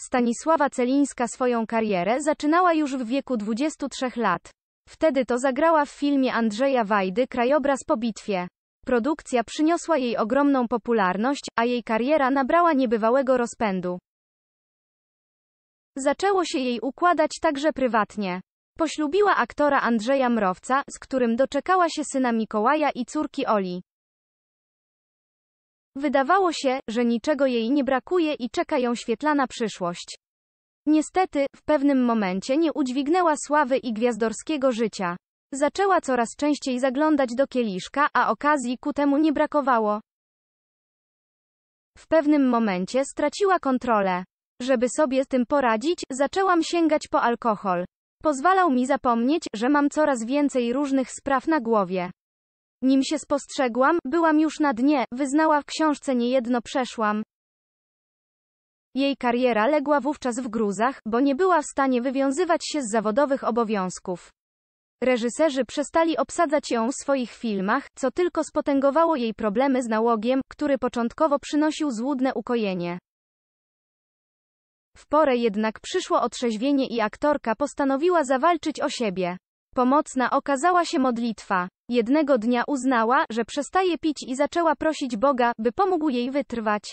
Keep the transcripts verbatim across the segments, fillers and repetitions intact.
Stanisława Celińska swoją karierę zaczynała już w wieku dwudziestu trzech lat. Wtedy to zagrała w filmie Andrzeja Wajdy Krajobraz po bitwie. Produkcja przyniosła jej ogromną popularność, a jej kariera nabrała niebywałego rozpędu. Zaczęło się jej układać także prywatnie. Poślubiła aktora Andrzeja Mrowca, z którym doczekała się syna Mikołaja i córki Oli. Wydawało się, że niczego jej nie brakuje i czeka ją świetlana przyszłość. Niestety, w pewnym momencie nie udźwignęła sławy i gwiazdorskiego życia. Zaczęła coraz częściej zaglądać do kieliszka, a okazji ku temu nie brakowało. W pewnym momencie straciła kontrolę. Żeby sobie z tym poradzić, zaczęłam sięgać po alkohol. Pozwalał mi zapomnieć, że mam coraz więcej różnych spraw na głowie. Nim się spostrzegłam, byłam już na dnie, wyznała w książce Niejedno przeszłam. Jej kariera legła wówczas w gruzach, bo nie była w stanie wywiązywać się z zawodowych obowiązków. Reżyserzy przestali obsadzać ją w swoich filmach, co tylko spotęgowało jej problemy z nałogiem, który początkowo przynosił złudne ukojenie. W porę jednak przyszło otrzeźwienie i aktorka postanowiła zawalczyć o siebie. Pomocna okazała się modlitwa. Jednego dnia uznała, że przestaje pić i zaczęła prosić Boga, by pomógł jej wytrwać.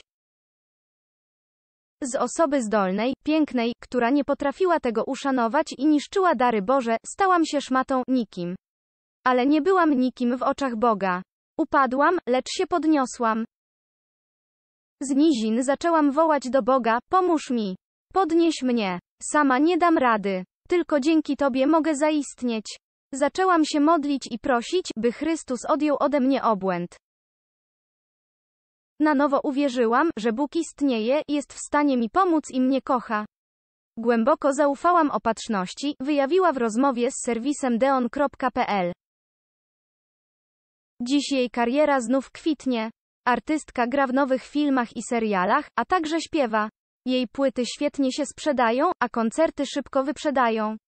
Z osoby zdolnej, pięknej, która nie potrafiła tego uszanować i niszczyła dary Boże, stałam się szmatą, nikim. Ale nie byłam nikim w oczach Boga. Upadłam, lecz się podniosłam. Z nizin zaczęłam wołać do Boga, pomóż mi. Podnieś mnie. Sama nie dam rady. Tylko dzięki Tobie mogę zaistnieć. Zaczęłam się modlić i prosić, by Chrystus odjął ode mnie obłęd. Na nowo uwierzyłam, że Bóg istnieje, jest w stanie mi pomóc i mnie kocha. Głęboko zaufałam opatrzności, wyjawiła w rozmowie z serwisem deon kropka pe el. Dziś jej kariera znów kwitnie. Artystka gra w nowych filmach i serialach, a także śpiewa. Jej płyty świetnie się sprzedają, a koncerty szybko wyprzedają.